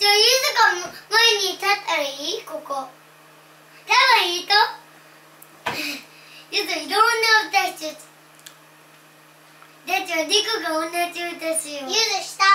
じゃあゆずが前に立ったらいい？ここ多分いいとゆずいろんな歌してる。だっておでこが同じ歌しよう。ゆず下